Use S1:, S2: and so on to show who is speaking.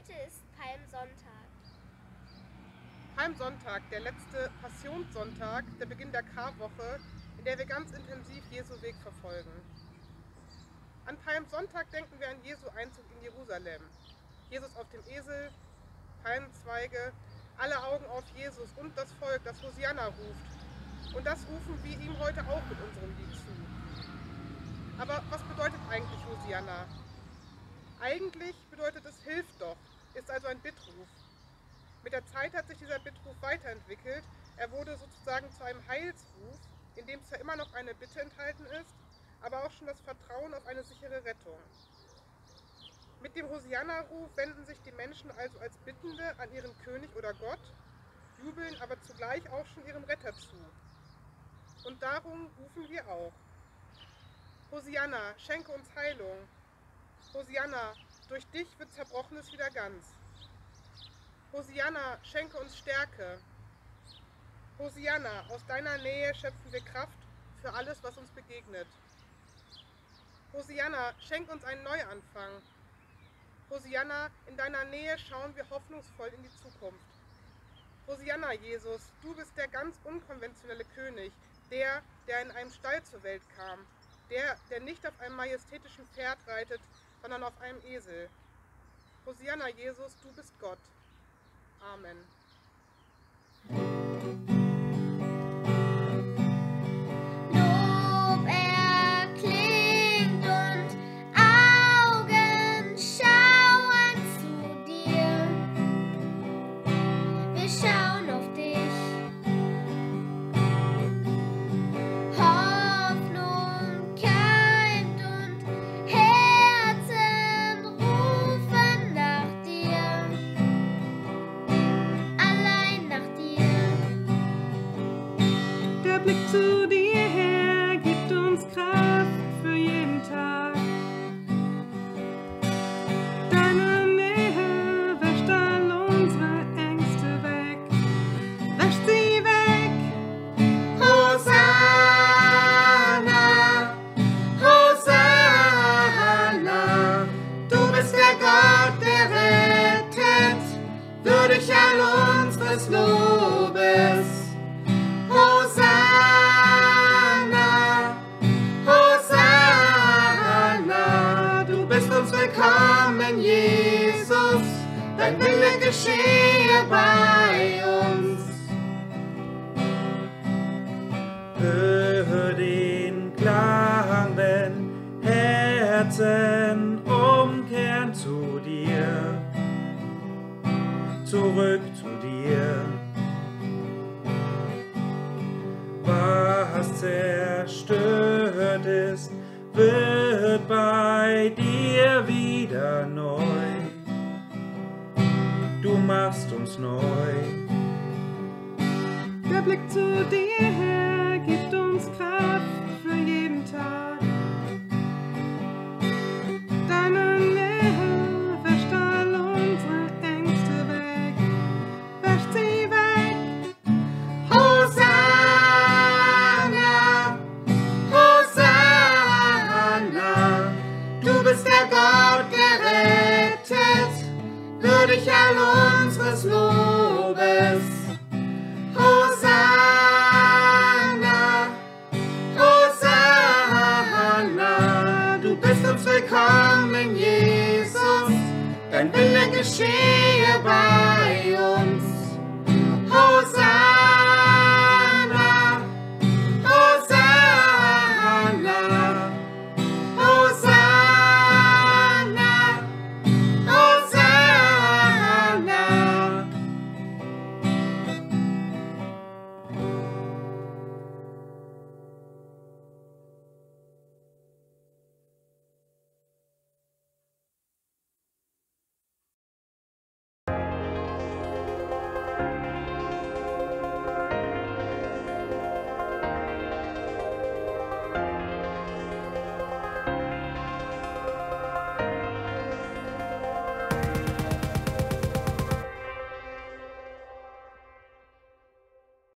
S1: Heute ist Palmsonntag.
S2: Palmsonntag, der letzte Passionssonntag, der Beginn der Karwoche, in der wir ganz intensiv Jesu Weg verfolgen. An Palmsonntag denken wir an Jesu Einzug in Jerusalem. Jesus auf dem Esel, Palmzweige, alle Augen auf Jesus und das Volk, das Hosianna ruft. Und das rufen wir ihm heute auch mit unserem Lied zu. Aber was bedeutet eigentlich Hosianna? Eigentlich bedeutet es Hilf doch, ist also ein Bittruf. Mit der Zeit hat sich dieser Bittruf weiterentwickelt. Er wurde sozusagen zu einem Heilsruf, in dem zwar immer noch eine Bitte enthalten ist, aber auch schon das Vertrauen auf eine sichere Rettung. Mit dem Hosianna-Ruf wenden sich die Menschen also als Bittende an ihren König oder Gott, jubeln aber zugleich auch schon ihrem Retter zu. Und darum rufen wir auch: Hosianna, schenke uns Heilung. Hosianna, durch dich wird Zerbrochenes wieder ganz. Hosianna, schenke uns Stärke. Hosianna, aus deiner Nähe schöpfen wir Kraft für alles, was uns begegnet. Hosianna, schenk uns einen Neuanfang. Hosianna, in deiner Nähe schauen wir hoffnungsvoll in die Zukunft. Hosianna, Jesus, du bist der ganz unkonventionelle König, der in einem Stall zur Welt kam, der nicht auf einem majestätischen Pferd reitet, sondern auf einem Esel. Hosianna, Jesus, du bist Gott. Amen.
S1: Lob erklingt und Augen schauen zu dir. Wir schauen auf dich. Hoffnung keimt und Herzen rufen nach dir. Allein nach dir.
S3: Der Blick zu dir her gibt uns Kraft für jeden Tag. Deine Nähe wäscht all unsere Ängste weg. Wäscht sie weg.
S4: Hosanna, Hosanna, du bist der Gott, der rettet, würdig all unseres Lobes. Hosanna, Hosanna, du bist uns willkommen, Jesus, dein Wille geschehe bei uns.
S5: Hör den Klang, wenn Herzen umkehren zu dir, zurück zu dir. Was zerstört ist, wird bei dir wieder neu. Du machst uns neu.
S3: Der Blick zu dir her gibt uns Kraft für jeden Tag.